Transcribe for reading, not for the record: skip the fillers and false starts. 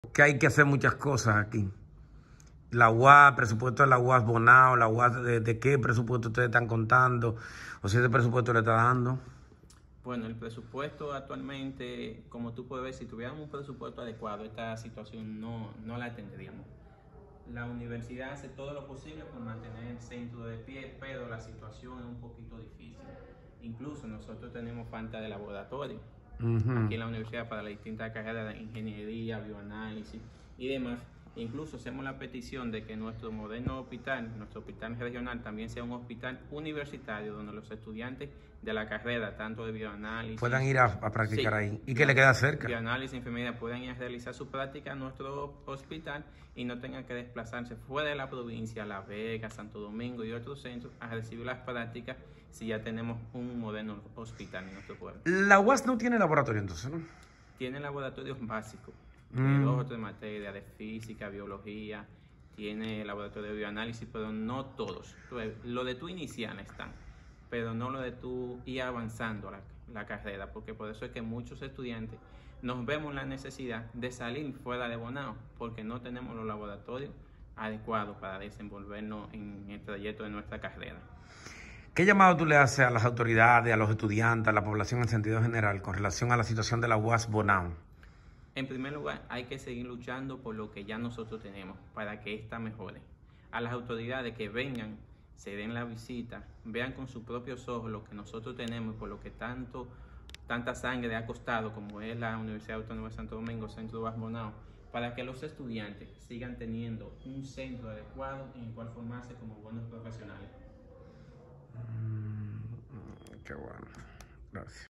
Que hay que hacer muchas cosas aquí. La UAS, presupuesto de la UAS Bonao, la UAS de qué presupuesto ustedes están contando, o si ese presupuesto le está dando. Bueno, el presupuesto actualmente, como tú puedes ver, si tuviéramos un presupuesto adecuado, esta situación no la tendríamos. La universidad hace todo lo posible por mantener el centro de pie, pero la situación es un poquito difícil. Incluso nosotros tenemos falta de laboratorio aquí en la universidad para las distintas carreras de ingeniería, bioanálisis y demás. Incluso hacemos la petición de que nuestro moderno hospital, nuestro hospital regional, también sea un hospital universitario donde los estudiantes de la carrera, tanto de bioanálisis, Puedan ir a practicar ahí. Y que le bio, queda cerca. bioanálisis, enfermería, puedan ir a realizar su práctica en nuestro hospital y no tengan que desplazarse fuera de la provincia, La Vega, Santo Domingo y otros centros a recibir las prácticas si ya tenemos un moderno hospital en nuestro pueblo. La UAS no tiene laboratorio entonces, ¿no? Tiene laboratorios básicos de 2 o 3 materias de física, biología, tiene laboratorio de bioanálisis, pero no todos. Lo de tu inicial están, pero no lo de tu ir avanzando la carrera, porque por eso es que muchos estudiantes nos vemos la necesidad de salir fuera de Bonao, porque no tenemos los laboratorios adecuados para desenvolvernos en el trayecto de nuestra carrera. ¿Qué llamado tú le haces a las autoridades, a los estudiantes, a la población en sentido general con relación a la situación de la UAS Bonao? En primer lugar, hay que seguir luchando por lo que ya nosotros tenemos para que ésta mejore. A las autoridades que vengan, se den la visita, vean con sus propios ojos lo que nosotros tenemos y por lo que tanta sangre ha costado, como es la Universidad Autónoma de Santo Domingo, Centro UAS Bonao, para que los estudiantes sigan teniendo un centro adecuado en el cual formarse como buenos profesionales. Qué bueno. Gracias.